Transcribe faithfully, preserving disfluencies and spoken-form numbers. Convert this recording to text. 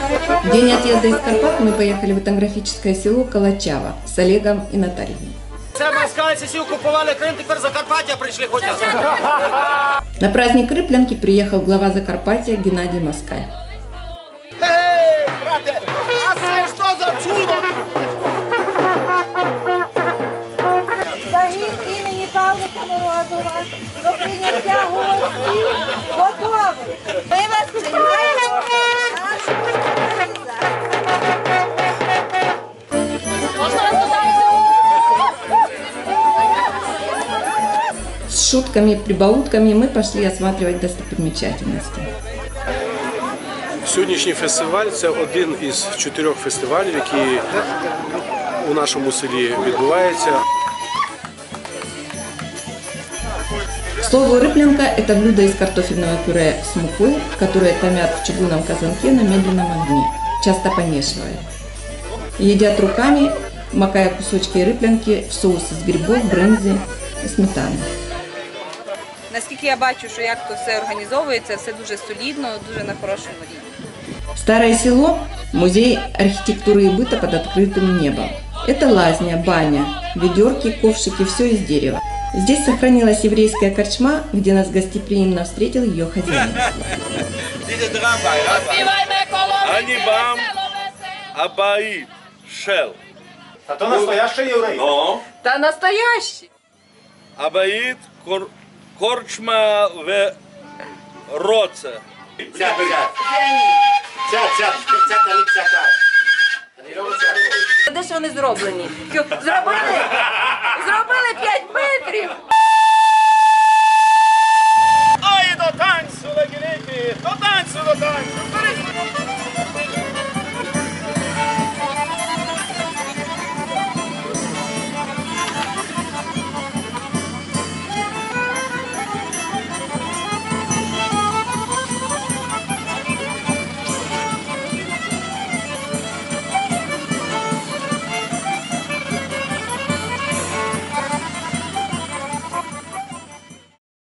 В день отъезда из Карпат мы поехали в этнографическое село Калачава с Олегом и Натальей. Це москальці всі окупували Крим, тепер Закарпаття прийшли ходять. На праздник Рыплянки приехал глава Закарпатья Геннадий Москаль. Ей, брате, а це що за чудо? Загін імені Павлика Морозова до прийняття гостей готовий. Ми вас приймаємо. С шутками и прибаутками мы пошли осматривать достопримечательности. Сьогоднішній фестиваль – це один із чотирьох фестивалів, які у нашому селі відбуваються. К слову, рыплянка – это блюдо из картофельного пюре с мукой, которое томят в чугунном казанке на медленном огне, часто помешивая. Едят руками, макая кусочки рыплянки в соус из грибов, брынзы и сметаны. Наскільки я бачу, що як то все організовується, все дуже солідно, дуже на хорошому рівні. Старое село – музей архитектуры и быта под открытым небом. Это лазня, баня, ведерки, ковшики – все из дерева. Здесь сохранилась еврейская корчма, где нас гостеприимно встретил ее хозяин. אני בם הבית של. А то настоящий єврей. Ну, Та настоящий! הבית корчма ורוце. Ця, ця. Ця, ця, ця, та не ця, та. Де ж вони зроблені? Зробили? Зробили п'ять метрів!